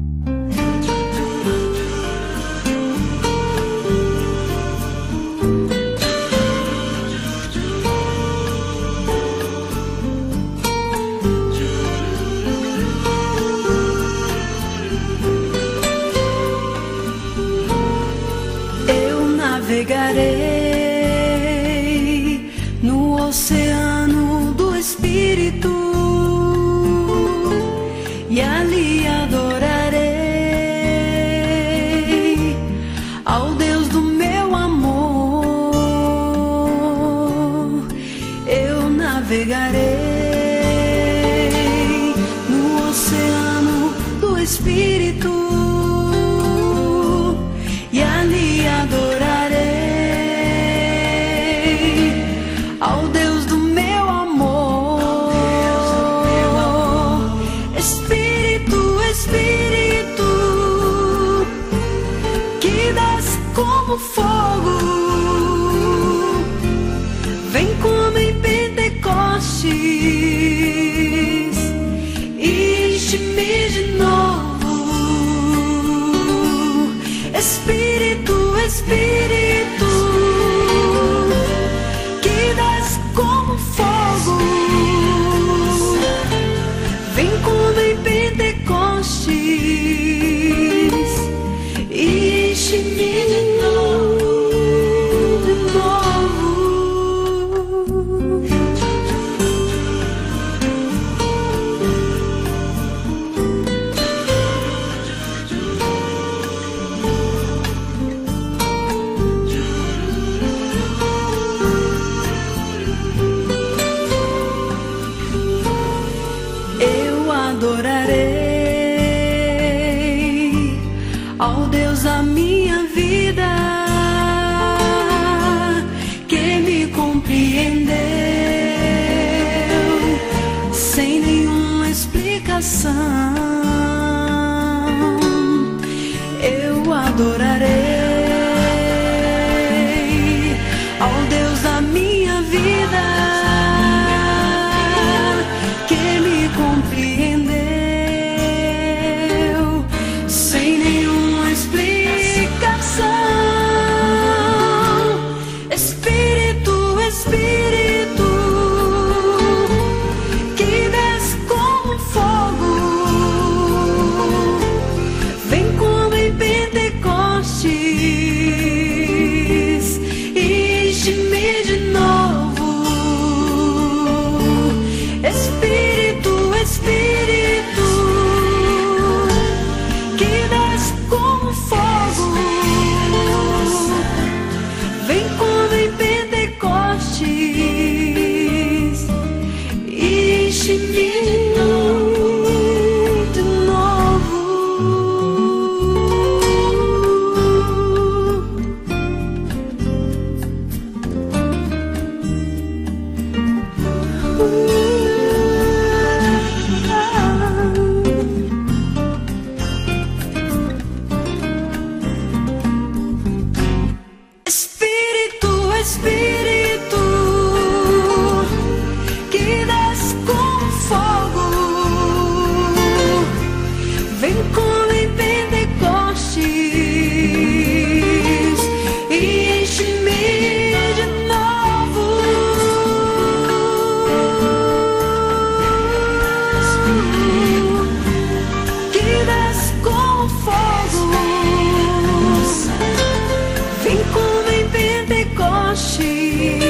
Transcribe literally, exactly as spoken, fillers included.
Navegarei no oceano do Espírito e ali adorarei ao Deus do meu amor. Eu navegarei no oceano do Espírito e ali adorarei ao Deus do meu amor. Espírito, Espírito, que desce como fogo, vem como em Pentecostes, enche-me de novo. Espírito, Espírito, que desce como fogo, vem como em Pentecostes, enche-me de novo, de novo. Adorarei ao Deus da minha vida, que me compreendeu sem nenhuma explicação. Eu adorarei ao Deus da minha vida, que me compreendeu sem nenhuma explicação. Espírito, Espírito, que desce como fogo, vem como em Pentecostes, enche-me de novo. Espírito, Espírito, que desce como fogo, vem como em Pentecostes, enche-me de novo, de novo. Espírito, Espírito, que desce como fogo, vem como em Pentecostes, enche-me de novo. Que desce como fogo, vem como em Pentecostes,